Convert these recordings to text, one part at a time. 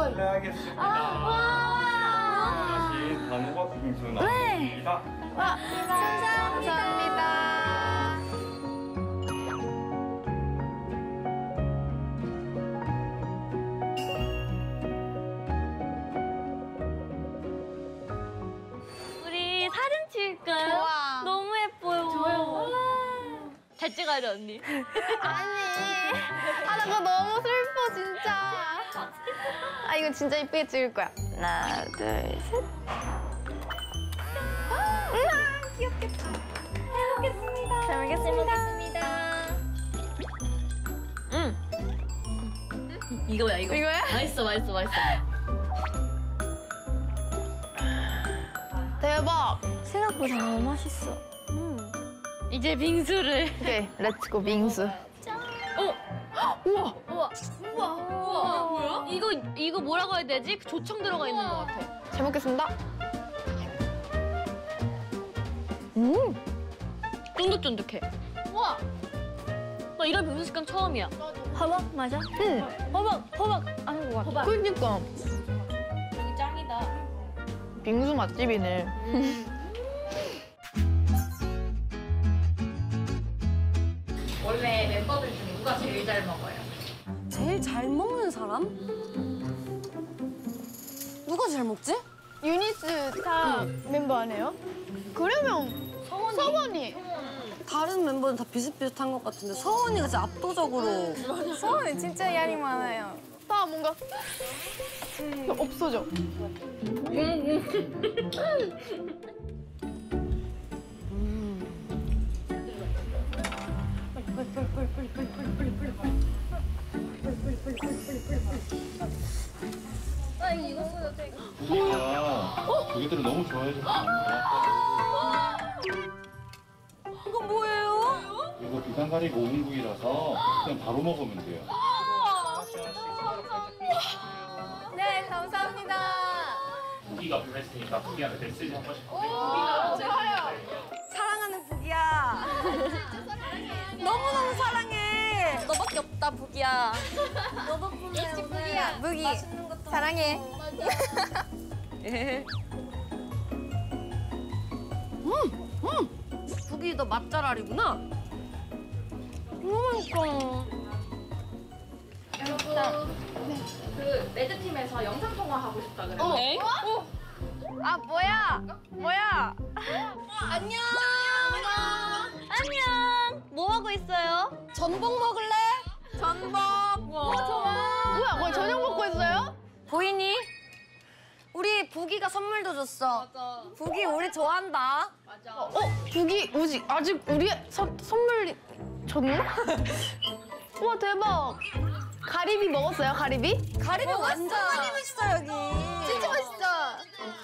실례하겠습니다. 원하신 단호박 빙수 나왔습니다. 감사합니다. 우리 사진 찍을까요? 좋아. 너무 예뻐요. 좋아요. 잘 찍어야죠, 언니. 아니. 나 그거 너무 슬퍼, 진짜. 이거 진짜 이쁘게 찍을 거야. 하나, 둘, 셋. 귀엽겠다. 잘 먹겠습니다. 잘 먹겠습니다. 이거야, 이거. 이거야? 맛있어. 대박. 생각보다 너무 맛있어. 이제 빙수를. 오케이, 렛츠고 빙수. 우와. 뭐야? 이거 뭐라고 해야 되지? 그 조청 들어가 있는 것 같아. 잘 먹겠습니다. 쫀득쫀득해. 우와. 나 이런 빙수 식감 처음이야. 호박 맞아? 응. 호박 아닌 것 같아. 그러니까. 여기 짱이다. 빙수 맛집이네. 원래 멤버들 중에 누가 제일 잘 먹어요? 제일 잘 먹는 사람? 누가 제일 먹지? 유니스 다 멤버 아니에요? 그러면 서원이. 다른 멤버는 다 비슷비슷한 것 같은데 서원이가 진짜 압도적으로. 서원이 진짜 양이 많아요. 다 뭔가 없어져. 고객들은 너무 좋아해줬거든요. 이건 뭐예요? 이거 비단 가리고 5분구이라서 그냥 바로 먹으면 돼요. 네, 감사합니다. 고기가 불했으니까 고기한테 메시지 한 번씩. 좋아요. 사랑하는 북이야. 너무너무 사랑해. 너밖에 없다, 북이야. 역시 북이야. 북이. 사랑해. 북이 너 맛잘알이구나. 너무 맛있어. 그 레드팀에서 영상통화 하고 싶다 그래. 아, 뭐야? 안녕. 뭐 하고 있어요? 전복 먹을래? 전복. 뭐야, 거의 저녁 먹고 있어요? 보이니? 우리 북이가 선물도 줬어. 북이 우리 좋아한다. 북이 아직 우리 선물 줬나? 우와, 대박. 가리비 먹었어요, 가리비? 가리비 완전 많이 맛있어 여기. 진짜 맛있어.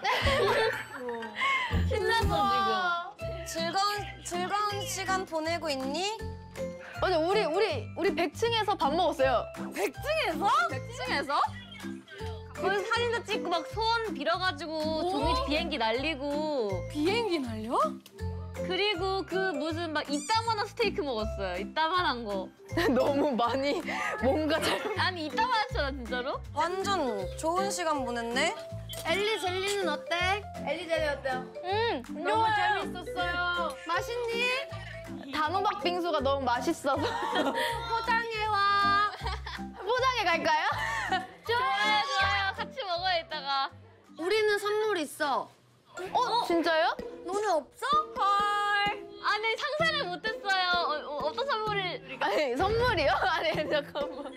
신났어, 즐거운 시간 보내고 있니? 맞아, 우리 100층에서 밥 먹었어요. 100층에서? 그 사진도 찍고 막 소원 빌어가지고 종이 비행기 날리고 비행기 날려? 그리고 그 무슨 막 이따만한 스테이크 먹었어요. 이따만한 거. 너무 많이 뭔가 아니 이따만했잖아 진짜로. 완전 좋은 시간 보냈네. 엘리 젤리는 어때? 엘리 젤리 어때요? 너무 재밌었어요. 맛있니? 단호박 빙수가 너무 맛있어서 포장해와. 포장해 갈까요? 좋아요. 같이 먹어요 이따가. 우리는 선물 있어. 진짜요? 너네 없어? 헐. 아니 상상을 못했어요. 어떤 선물을. 아니, 선물이요? 아니, 잠깐만.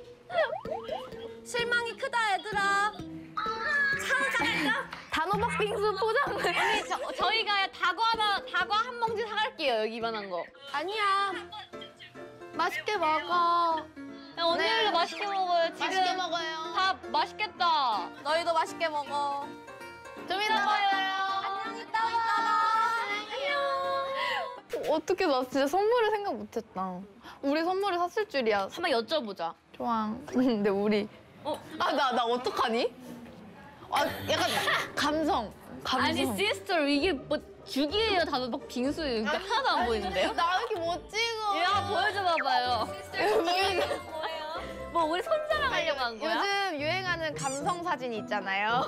실망이 크다 얘들아. 사갈까? 단호박 빙수 포장. 아니 저희가 다과 한 봉지 사갈게요 여기 이만한 거. 아니야. 맛있게 먹어. 야, 언니들도 맛있게 먹어요. 지금 맛있게 먹어요. 다 맛있겠다. 너희도 맛있게 먹어. 좀 이따 봐요. 안녕 이따 봐. 어떻게 나 진짜 선물을 생각 못했다. 우리 선물을 샀을 줄이야. 한번 여쭤보자. 좋아. 근데 우리 나 어떡하니? 약간 감성. 아니 시스터 이게 뭐 죽이에요 단호박 빙수 그러니까 하나도 안 보이는데요? 나 이렇게 못 찍어. 야 보여줘 봐봐요. 뭐예요? 뭐 우리 손자랑하려고 한 거야? 요즘 유행하는 감성 사진 있잖아요.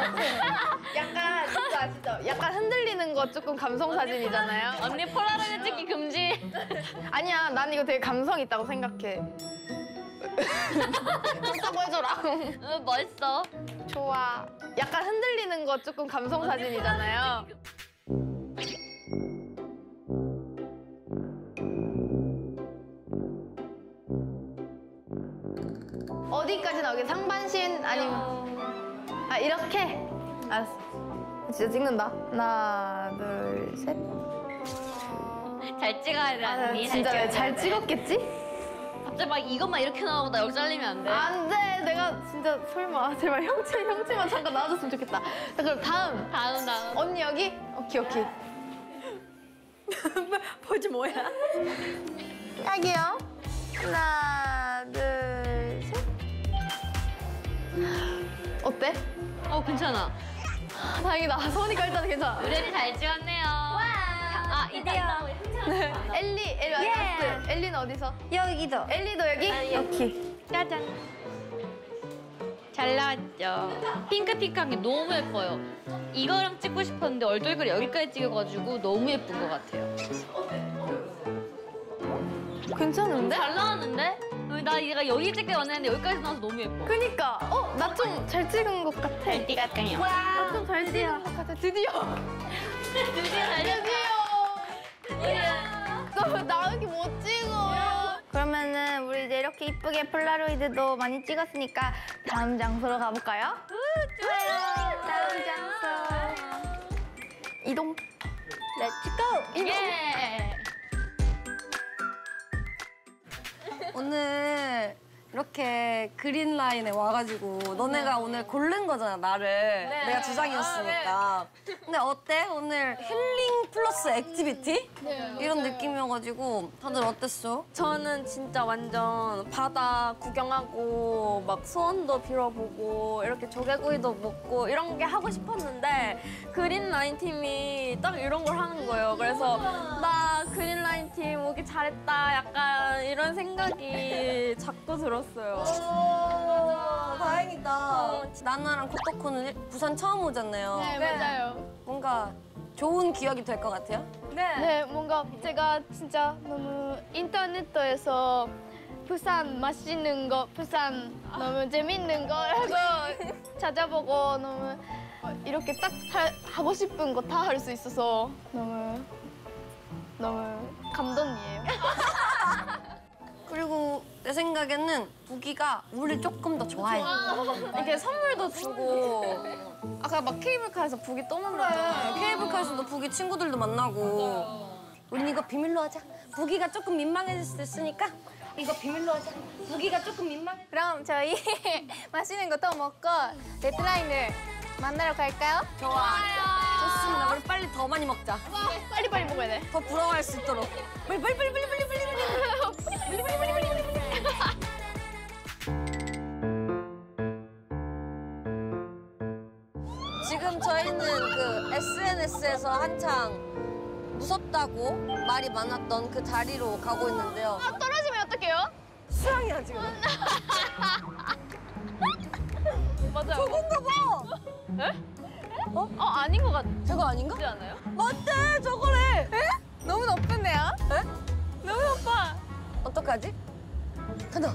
약간 진짜 아시죠? 약간 흔들리는 거 조금 감성 사진이잖아요. 언니 폴라로이드 찍기 금지. 아니야, 난 이거 되게 감성 있다고 생각해. 좋다고 해줘라. 응, 멋있어. 좋아. 약간 흔들리는 거 조금 감성 사진이잖아요. 어디까지 나오게? 상반신 아니면 아 이렇게? 알았어. 진짜 찍는다. 하나, 둘, 셋. 잘 찍어야 돼, 아, 언니. 진짜 잘 찍었겠지? 갑자기 막 이것만 이렇게 나오고 나 여기 잘리면 안 돼. 안 돼. 내가 진짜 설마 제발 형체만 잠깐 나와줬으면 좋겠다. 자, 그럼 다음. 다음. 언니 여기? 오케이. 포즈 뭐야? 여기요. 하나, 둘, 셋. 어때? 괜찮아. 다행이다. 서우니까 일단 괜찮아. 의뢰를 잘 찍었네요. 아, 이대요. 엘리 라스트. 엘리는 어디서? 여기도. 엘리도 여기? 오케이. 짜잔. 잘 나왔죠? 핑크핑크한 게 너무 예뻐요. 이거랑 찍고 싶었는데 얼떨결에 여기까지 찍어가지고 너무 예쁜 것 같아요. 괜찮은데? 잘 나왔는데? 나 얘가 여기 찍게 왔는데 여기까지 나와서 너무 예뻐. 그니까. 나 좀 잘 찍은 것 같아. 띠까까요. 나 좀 잘 찍은 것 같아. 드디어. 드디어 날렸어. 너 나오기 못 찍어. 그러면은 우리 이제 이렇게 이쁘게 폴라로이드도 많이 찍었으니까 다음 장소로 가볼까요? 좋아요. 다음 장소. 이동. 렛츠고. 이동. 예. 오늘 이렇게 그린라인에 와가지고 너네가 오늘 고른 거잖아, 나를. 내가 주장이었으니까. 근데 어때? 오늘 힐링 플러스 액티비티? 이런 느낌이어가지고 다들 어땠어? 저는 진짜 완전 바다 구경하고 막 소원도 빌어보고 이렇게 조개구이도 먹고 이런 게 하고 싶었는데 그린라인 팀이 딱 이런 걸 하는 거예요. 그래서 나 그린라인 팀 오기 잘했다 약간 이런 생각이 자꾸 들었어요. 다행이다. 나나랑 코토코는 부산 처음 오잖아요. 네, 맞아요. 뭔가 좋은 기억이 될 것 같아요? 네, 뭔가 제가 진짜 너무 인터넷에서 부산 맛있는 거, 부산 너무 재밌는 거라고 찾아보고 너무 이렇게 딱 하고 싶은 거 다 할 수 있어서 너무 감동이에요. 그리고 내 생각에는 부기가 우리를 조금 더 좋아해. 이렇게 선물도 주고 아까 막 케이블카에서 북이 또 만났잖아요. 케이블카에서도 부기 친구들도 만나고. 우리 이거 비밀로 하자. 부기가 조금 민망해질 수도 있으니까 이거 비밀로 하자. 부기가 조금 민망해. 그럼 저희 맛있는 거 또 먹고 레드라인을 만나러 갈까요? 좋습니다. 우리 빨리 더 많이 먹자. 빨리빨리 먹어야 돼. 더 부러워할 수 있도록. 빨리. 지금 저희는 그 SNS에서 한창 무섭다고 말이 많았던 그 다리로 가고 있는데요. 떨어지면 어떡해요? 수영이야 지금. 맞아요. 저건가 봐. 아닌 것 같지 저거 아닌가? 않아요? 맞대 저거래. 너무 높은데요? 너무 높아. 어떡하지? 간다.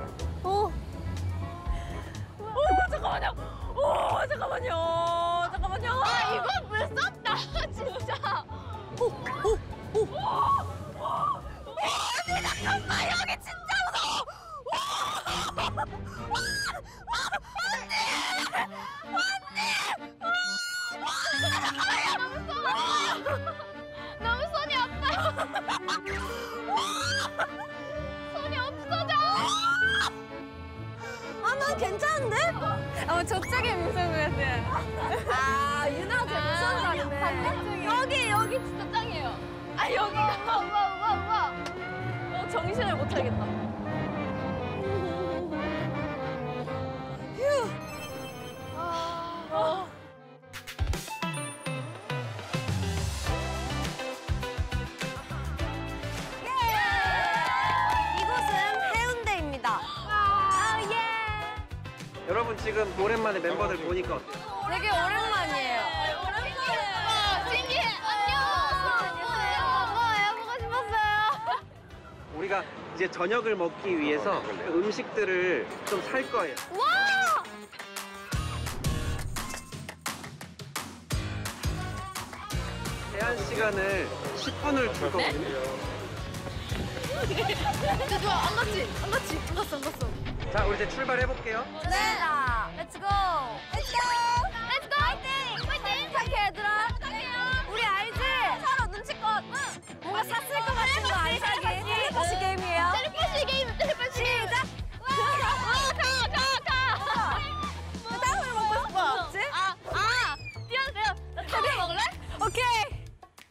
잠깐만요. 이거 무섭다, 진짜. 너무 손이 아파요. 손이 없어져. 난 괜찮은데? 저쪽에 무서운 것 같아요. 아, 유나가 제일 무서운 자리네. 반대쪽이. 여기 진짜 짱이에요. 여기가. 와. 정신을 못 차리겠다. 이곳은 해운대입니다. 지금 오랜만에 멤버들 보니까 어때요? 되게 오랜만이에요. 신기해. 안녕. 보고 싶었어요. 우리가 이제 저녁을 먹기 위해서 그 음식들을 좀 살 거예요. 와! 제한 시간을 10분을 줄 거거든요. 좋아. 안 갔지? 안 갔어. 자, 우리 이제 출발해 볼게요. 네. 렛츠 고. 렛츠 고. 렛츠고! 파이팅! 착해 얘들아. 우리 알지? 서로 눈치껏. 뭔가 샀을 것 같은 거 안 사기. 텔레파시 게임이에요. 텔레파시 게임. 시작. 다음을 먹고 싶어. 그치? 탕후루 먹을래? 오케이.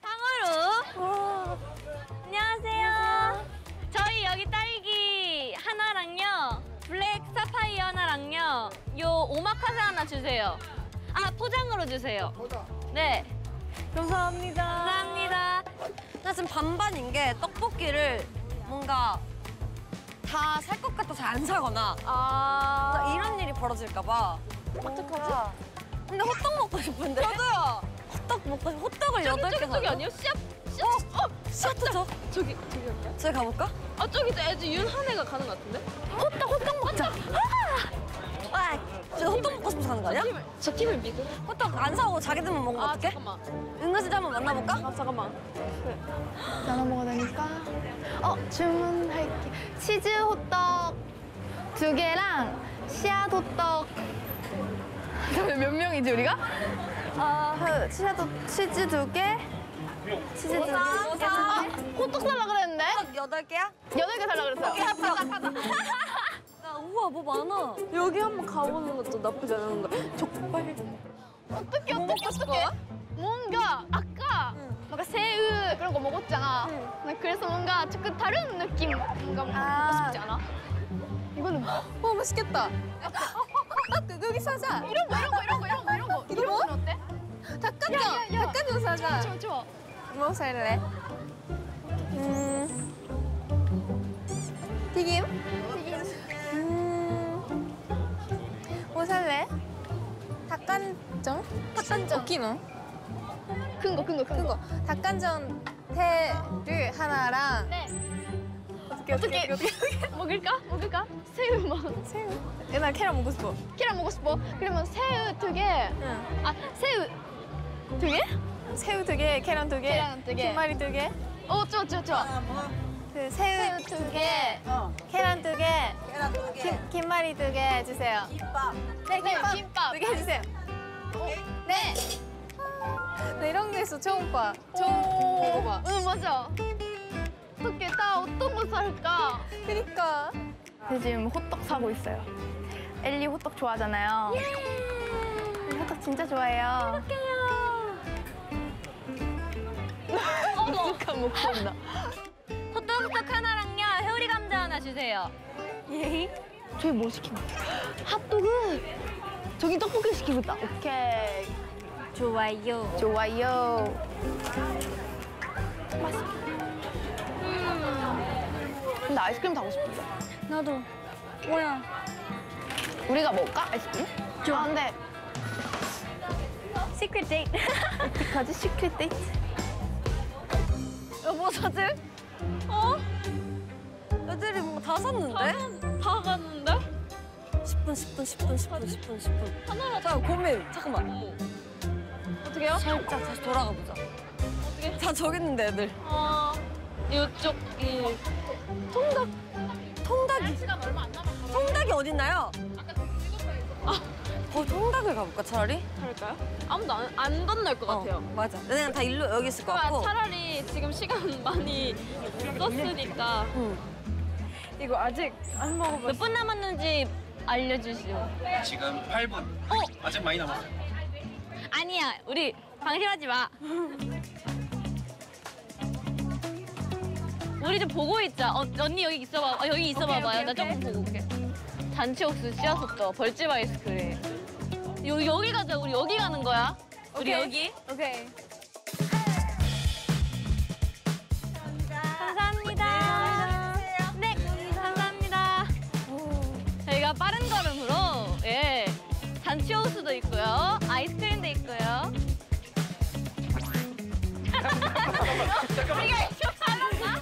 탕후루. 안녕하세요. 저희 여기 딸기 하나랑요. 블랙 사파이어 하나랑요. 요 오마카세 하나 주세요. 아, 포장으로 주세요. 네. 감사합니다. 감사합니다. 나 지금 반반인 게 떡볶이를 뭔가 다 살 것 같아서 안 사거나 나 이런 일이 벌어질까 봐. 어떡하지? 근데 호떡 먹고 싶은데. 저도요. 호떡 먹고 싶어. 호떡을 8개 사. 저기 아니요? 씨앗. 시아트 저. 저기 할까요? 저기 가볼까? 아, 저기 애들 윤한애가 가는 것 같은데? 호떡 먹자. 와, 저 호떡 먹고 싶어서 가는 거 아니야? 저 팀을 믿어. 호떡 안 사고 자기들만 먹으면 어떡해? 잠깐만. 은가씨 한번 만나볼까? 아, 잠깐만. 나눠 먹어야 되니까. 주문할게. 치즈 호떡 2개랑 씨앗 호떡. 몇 명이지 우리가? 치즈 2개. 치즈 2개. 호떡 살라 그랬는데? 호떡 8개야? 8개 살라 그랬어요. 오케이, 합격. 야, 우와, 뭐 많아. 여기 한번 가보는 것도 나쁘지 않은 거. 족발. 어떡해. 뭔가 아까 뭔가 새우 그런 거 먹었잖아. 그래서 뭔가 조금 다른 느낌 뭔가 먹고 싶지 않아? 이거는 뭐? 맛있겠다. 여기 사자. 이런 거 어때? 닭간장 사자. 좋아. 뭐 살래? 튀김? 뭐 살래? 닭간장? 오키노? 큰 거. 닭간장 태를 하나랑 네. 어떻게 먹을까? 새우만. 나 계란 먹고 싶어. 계란 먹고 싶어. 그러면 새우 2개. 응. 새우 2개? 새우 2개, 계란 2개, 계란 2개. 김말이 2개. 좋아. 그 새우 2개, 계란 2개, 계란 2개. 김말이 2개 주세요. 김밥. 네, 김밥. 2개 해주세요. 네. 네, 이런 게 있어, 초음파. 이거 봐. 응, 맞아. 어떻게 다 어떤 거 살까? 그니까. 지금 호떡 사고 있어요. 엘리 호떡 좋아하잖아요. 엘리 호떡 진짜 좋아해요. 익숙한 목소리다. 호떡호떡 하나랑요. 회오리 감자 하나 주세요. 저희 뭐 시키나? 핫도그. 저기 떡볶이 시키고 있다. 오케이. 좋아요. 맛있겠다. 근데 아이스크림 사고 싶은데. 나도. 뭐야? 우리가 먹을까? 아이스크림? 좋아. 근데 시크릿 데이트. 어떡하지? 시크릿 데이트? 여보, 다들? 애들이 뭔가 다 샀는데? 다 갔는데? 10분. 잠깐, 고민. 잠깐만. 어떻게요? 살짝 다시 돌아가 보자. 어떻게? 다 저기 있는데, 애들. 이쪽이. 통닭이. 시간 얼마 안 남았어. 통닭이 어딨나요? 통닭을 가볼까, 차라리? 그럴까요? 아무도 안 건널 것 같아요. 맞아. 그냥 다 일로 여기 있을 것 같고. 차라리 지금 시간 많이 썼으니까. 이거 아직 안 먹어봤어. 몇 분 남았는지 알려주시오. 지금 8분. 아직 많이 남았어요. 아니야, 우리 방심하지 마. 우리 좀 보고 있자. 언니 여기 있어봐. 여기 있어봐봐요. 나 조금 보고 올게. 잔치 옥수수 씨앗호떡, 벌집 아이스크림. 여기 가자. 우리 여기 가는 거야. 우리 여기. 오케이. 감사합니다. 네, 감사합니다. 저희가 빠른 걸음으로 잔치호수도 있고요. 아이스크림도 있고요. 우리가 이거 잘한다.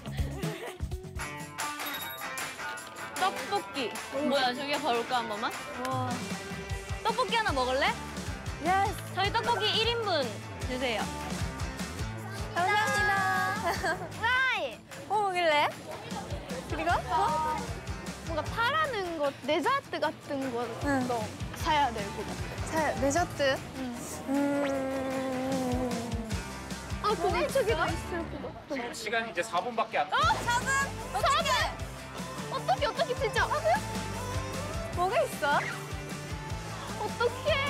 떡볶이. 뭐야, 저기 봐볼까 한 번만? 떡볶이 하나 먹을래? 예스. 저희 떡볶이 1인분 주세요. 감사합니다. 하이. 뭐 먹을래? 그리고? 뭔가 파라는 것, 데자트 같은 것도 사야 될 것 같아. 데저트? 아, 근데 저기도 있을 것 같아. 시간이 이제 4분밖에 안. 어떻게 진짜? 뭐가 있어? 어떡해.